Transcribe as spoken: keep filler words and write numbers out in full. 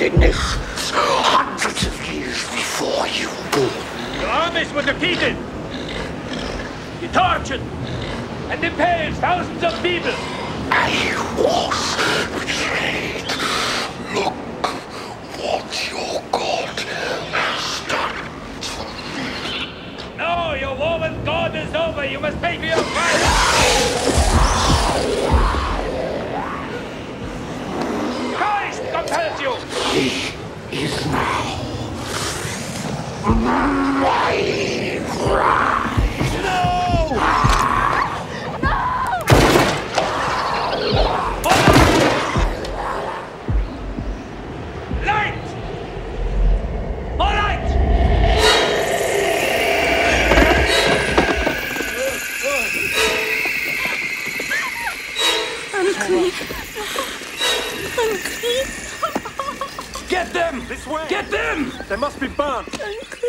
in this hundreds of years before you were born. Your armies were defeated. You tortured and impaled thousands of people. I was betrayed. Look what your God has done to me. No, your war with God is over. You must pay for your crime. Christ compels you. He is now my bride. No! Light! More light! I'm clean. I'm clean. Get them! This way! Get them! They must be burnt. I'm clean.